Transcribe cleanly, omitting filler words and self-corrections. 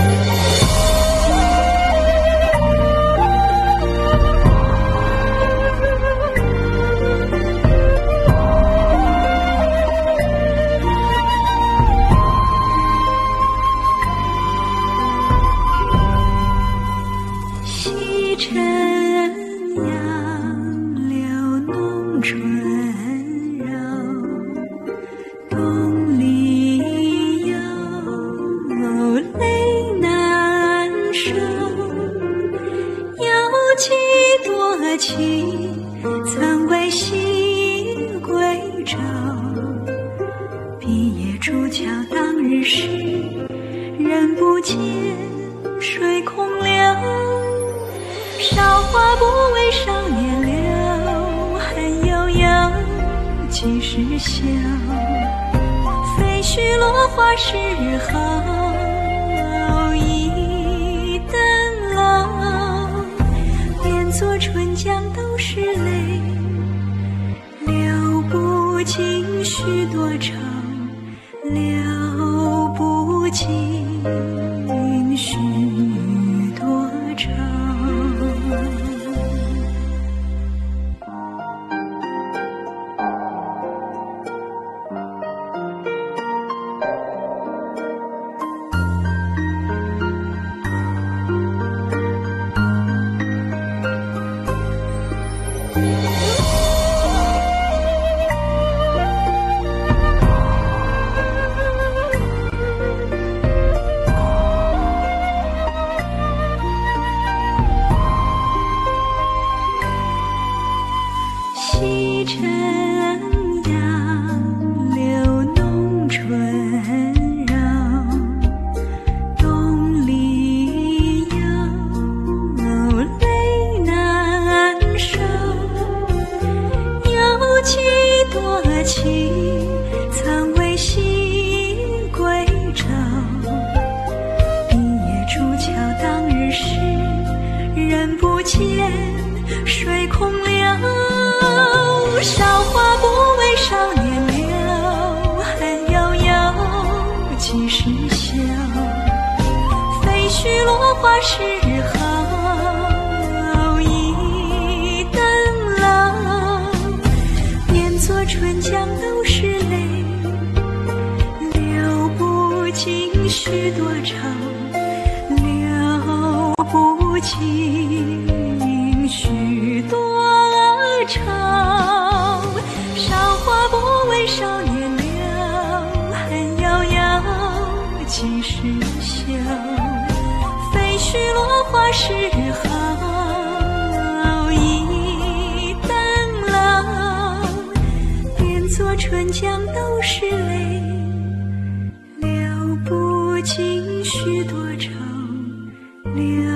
曾为西归舟，毕业筑桥当日事，人不见水空流。韶华不为少年留，恨悠悠几时休？废墟落花十日后，一灯楼，连座春江都是泪，流不尽许多愁，流不尽许多愁。西城杨柳弄春柔，东篱有泪难收。有几多情曾为西归舟，毕业筑桥当日事，人不见水空流。韶华不为少年留，恨悠悠几时休？废墟落花十日后，一灯楼，连座春江都是泪，流不尽许多愁，流不尽许多愁。少年留，恨悠悠几时休？废墟落花十日后，一灯楼，连座春江都是泪，流不尽许多愁，流